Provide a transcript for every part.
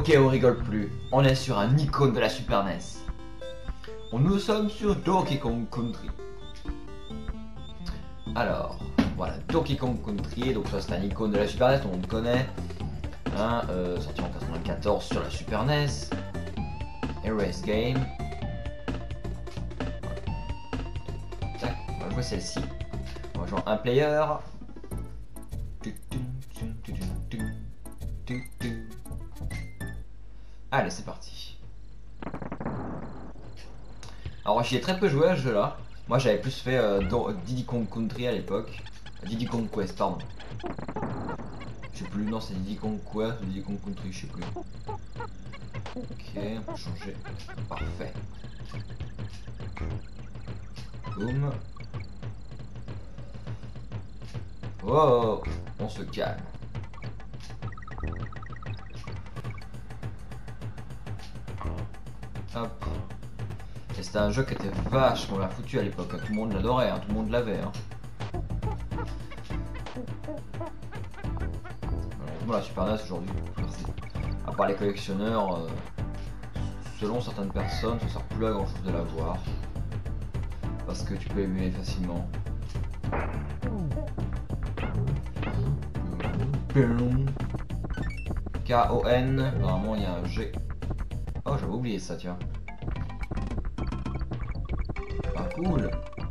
Ok, on rigole plus. On est sur un icône de la Super NES. Nous sommes sur Donkey Kong Country. Alors, voilà, Donkey Kong Country. Donc ça c'est un icône de la Super NES, tout le monde connaît. Hein, sorti en 94 sur la Super NES. Erase Game. Tac, on va jouer celle-ci. On va jouer un player. Allez, c'est parti. Alors j'y ai très peu joué à ce jeu là. Moi j'avais plus fait Diddy Kong Country à l'époque. Diddy Kong Quest, pardon. Je sais plus, non c'est Diddy Kong Quest ou Diddy Kong Country, je sais plus. Ok, on peut changer. Parfait. Boum. Oh, on se calme. Hop. Et c'était un jeu qui était vachement bien foutu à l'époque, tout le monde l'adorait, hein, tout le monde l'avait. Hein. Voilà, la Super NES aujourd'hui, à part les collectionneurs, selon certaines personnes, ça sert plus à grand chose de l'avoir. Parce que tu peux émuler facilement. K-O-N, normalement il y a un G. Oh, j'avais oublié ça, tiens. Ah, cool.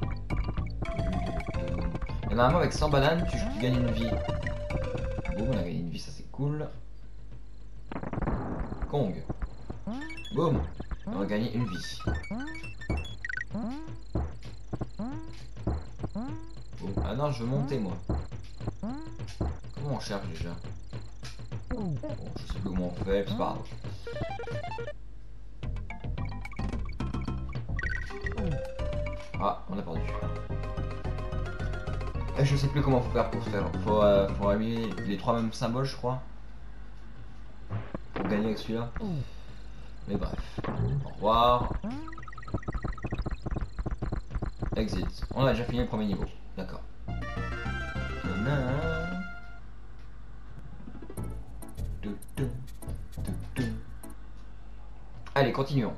Et normalement, avec 100 bananes, tu gagnes une vie. Boum, on a gagné une vie, ça c'est cool. Kong. Boum, on a gagné une vie. Boum. Ah non, je veux monter moi. Comment on cherche déjà? Bon, je sais plus comment on fait, c'est pas grave. Ah, on a perdu. Et je sais plus comment faire pour faire. Faut allumer les trois mêmes symboles, je crois. Pour gagner avec celui-là. Mais bref. Au revoir. Exit. On a déjà fini le premier niveau. D'accord. Allez, continuons.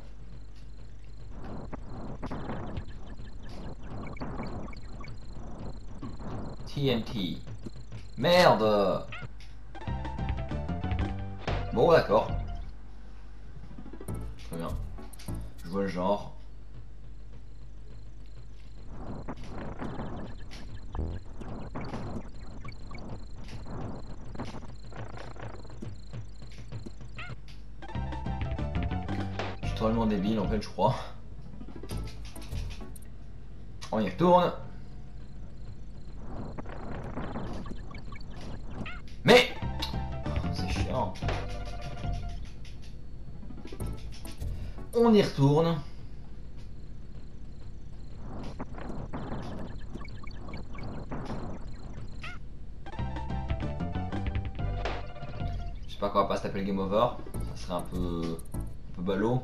TNT. Merde. Bon, d'accord. Très bien. Je vois le genre. Je suis totalement débile en fait, je crois. On y retourne. Mais c'est chiant. On y retourne. J'espère qu'on va pas se taper le game over. Ça serait un peu ballot.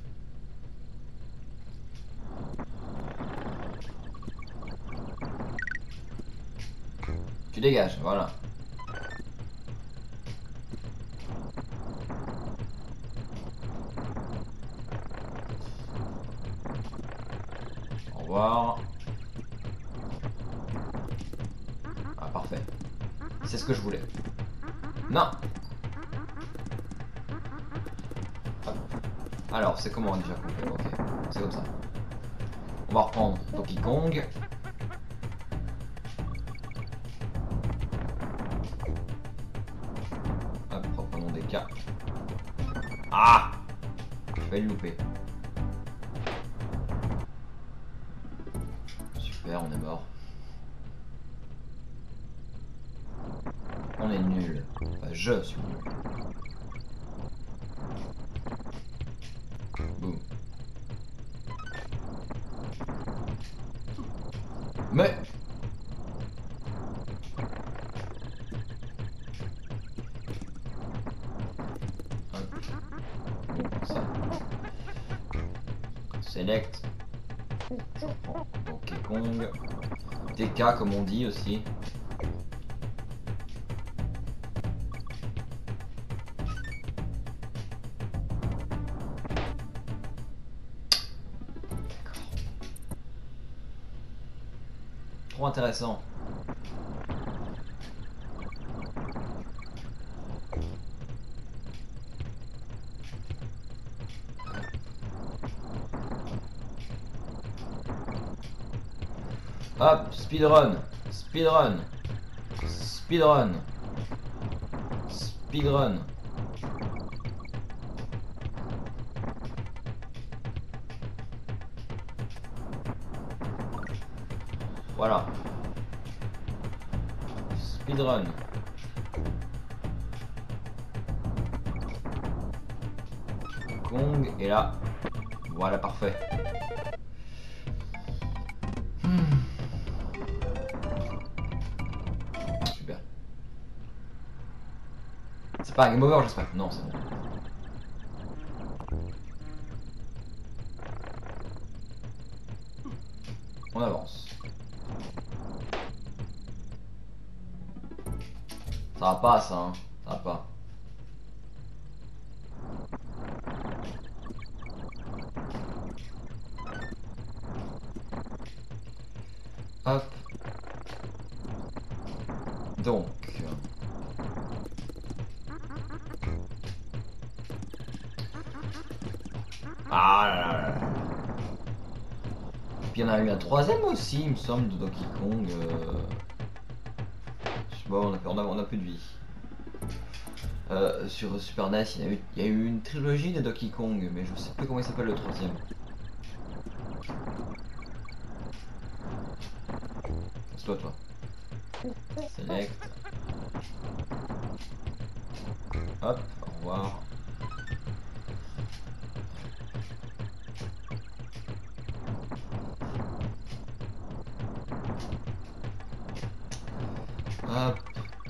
Tu dégages, voilà. Au revoir. Ah, parfait. C'est ce que je voulais. Non. Hop. Alors, c'est comment déjà qu'on fait? Ok, c'est comme ça. On va reprendre Donkey Kong. Hop, reprenons des cas. Ah! Je vais le louper. Super, on est mort. On est nul. Enfin, je suis nul. Boum. Mais... ça. Select. Je reprends Donkey Kong. DK comme on dit aussi. Trop intéressant. Hop, speedrun, speedrun, speedrun, speedrun. Voilà. Speedrun. Kong est là. Voilà, parfait. Super. C'est pas un game over, j'espère. Non, c'est bon. On avance. Ça va pas, ça, hein. Ça va pas. Hop. Donc. Ah là là là. Puis il y en a eu un troisième aussi, il me semble, de Donkey Kong. Bon, on a plus de vie. Sur Super NES, il y a eu une trilogie de Donkey Kong, mais je sais plus comment il s'appelle le troisième. C'est toi. Select. Hop, au revoir. Hop.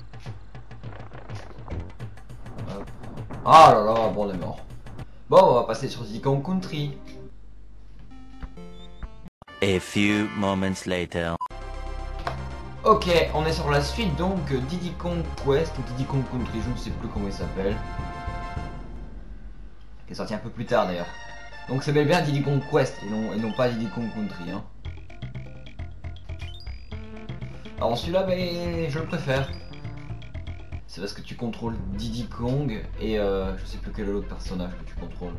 Hop. Ah là là, bon on est mort. Bon, on va passer sur Diddy Kong Country. A few moments later. Ok, on est sur la suite donc Diddy Kong Quest ou Diddy Kong Country, je ne sais plus comment il s'appelle. Qui est sorti un peu plus tard d'ailleurs. Donc c'est bel et bien Diddy Kong Quest et non pas Diddy Kong Country. Hein. Alors celui-là, mais je le préfère. C'est parce que tu contrôles Diddy Kong et je sais plus quel est l'autre personnage que tu contrôles.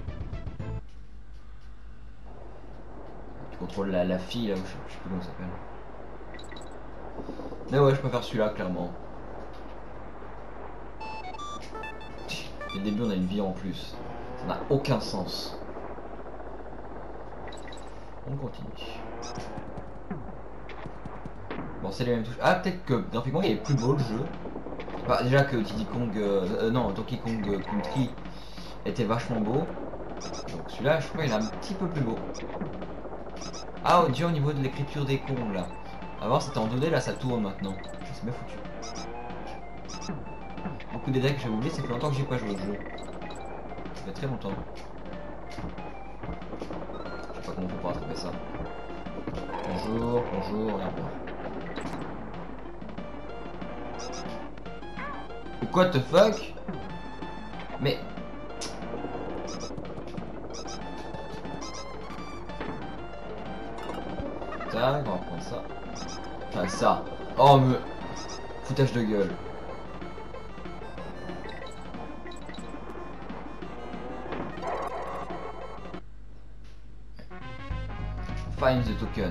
Tu contrôles la fille là, je sais plus comment ça s'appelle. Mais ouais, je préfère celui-là clairement. Dès le début on a une vie en plus. Ça n'a aucun sens. On continue. Bon, c'est les mêmes touches. Ah, peut-être que graphiquement il est plus beau le jeu. Bah, déjà que Diddy Kong, non, Donkey Kong Country était vachement beau. Donc celui-là, je crois qu'il est un petit peu plus beau. Ah, oh, déjà au niveau de l'écriture des Kongs là. Avant c'était en 2D, là ça tourne maintenant. C'est bien foutu. Beaucoup de détails que j'avais oublié, ça fait longtemps que j'ai pas joué au jeu. Ça fait très longtemps. Je sais pas comment on peut pour attraper ça. Bonjour, bonjour, et au revoir. What the fuck? Mais... Tac, on va prendre ça. Enfin ça. Oh me... Foutage de gueule. Find the token.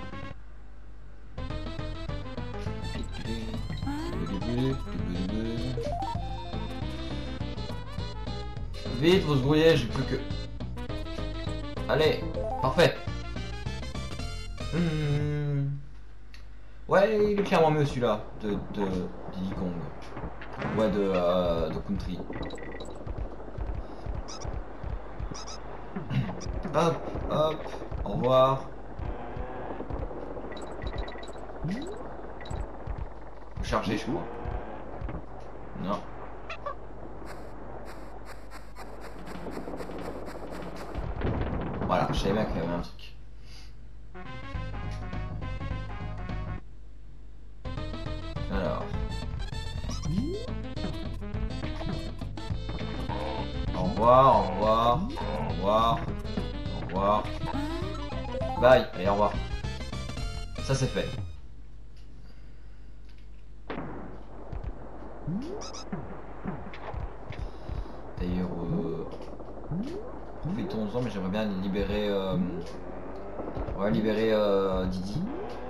Vite, vous se grouillez, j'ai plus que... Allez, parfait. Ouais, il est clairement mieux celui-là de Diddy Kong. Ouais, de Country. Hop, hop, au revoir. Faut charger, je crois. Non. Voilà, je savais bien qu'il y avait un truc. Alors. Au revoir, au revoir, au revoir, au revoir. Bye, allez, au revoir. Ça c'est fait. D'ailleurs, profitons-en, mais j'aimerais bien libérer... on va libérer Didi.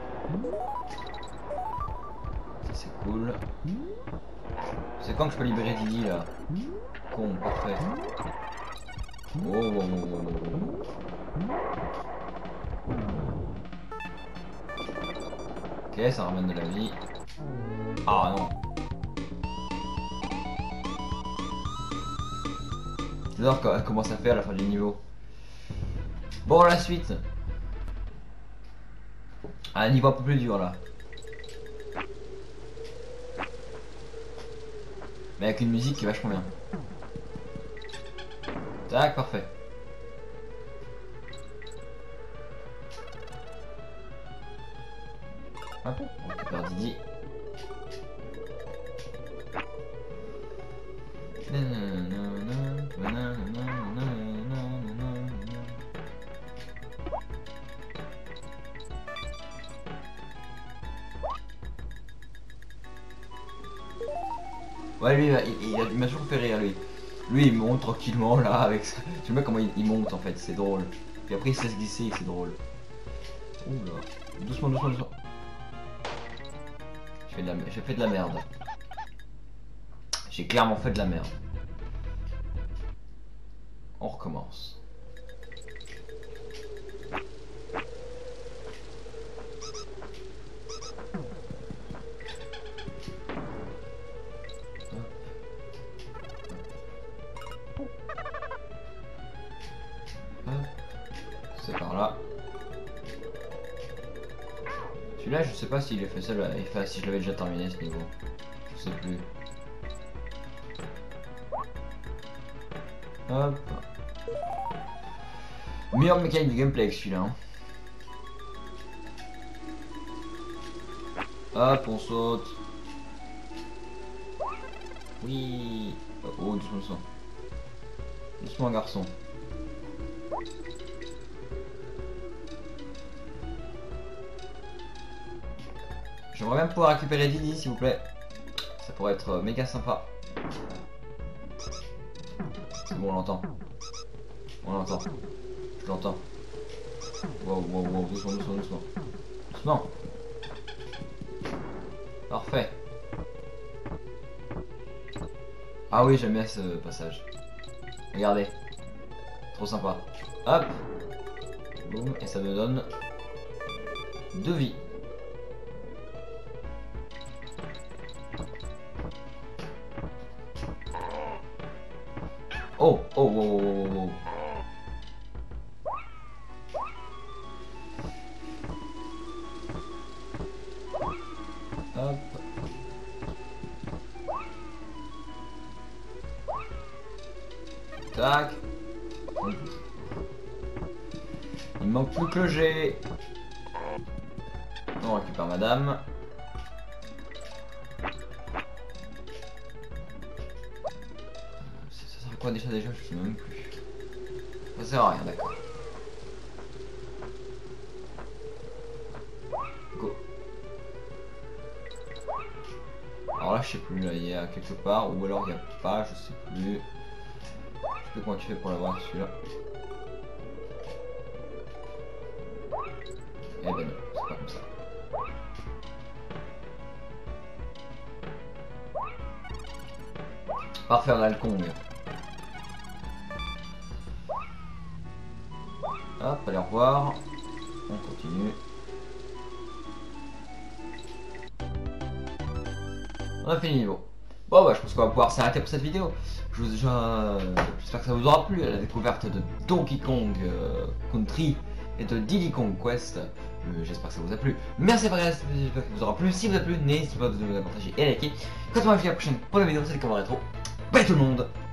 Ça c'est cool. C'est quand que je peux libérer Didi là? Con, parfait. Oh, oh, oh, oh, oh. Ok, ça ramène de la vie. Ah non. J'adore comment ça fait à la fin du niveau. Bon, la suite. Un niveau un peu plus dur là. Mais avec une musique qui est vachement bien. Tac, parfait. Hop, on récupère Didi. Ouais, lui, il m'a toujours fait rire, lui. Lui, il monte tranquillement, là, avec ça. Tu vois comment il monte, en fait, c'est drôle. Puis après, il se laisse glisser et c'est drôle. Oula. Doucement, doucement, doucement. J'ai fait de la merde. J'ai clairement fait de la merde. On recommence. C'est par là. Celui-là, je sais pas s'il est fait seul, si je l'avais déjà terminé ce niveau. Je sais plus. Hop. Meilleure mécanique du gameplay avec celui-là. Hein. Hop, on saute. Oui. Oh, doucement, doucement. Doucement, garçon. J'aimerais bien pouvoir récupérer Didi, s'il vous plaît. Ça pourrait être méga sympa. C'est bon, on l'entend. On l'entend. Je l'entends. Wow, wow, wow, doucement, doucement, doucement. Doucement. Parfait. Ah oui, j'aime bien ce passage. Regardez. Trop sympa. Hop. Boum. Et ça me donne 2 vies. Oh, oh, oh, oh, oh, oh. Hop. Tac. Il manque plus que le G. On récupère madame. Ça sert à quoi déjà je sais même plus. Ça sert à rien, d'accord. Go. Alors là je sais plus, là il y a quelque part, ou alors il n'y a pas, je sais plus. Je sais plus comment tu fais pour l'avoir celui-là. Eh ben non, c'est pas comme ça. Parfait, on a le Kong. Hop, allez, au revoir. On continue. On a fini le niveau. Bon bah je pense qu'on va pouvoir s'arrêter pour cette vidéo. J'espère que ça vous aura plu à la découverte de Donkey Kong Country et de Diddy Kong Quest. J'espère que ça vous a plu. Merci pour regarder, j'espère que ça vous aura plu. Si vous a plu, n'hésitez pas à vous partager et à liker. Quant à moi, je vous dis à la prochaine pour la vidéo, c'est les commentaires rétro. Bye tout le monde.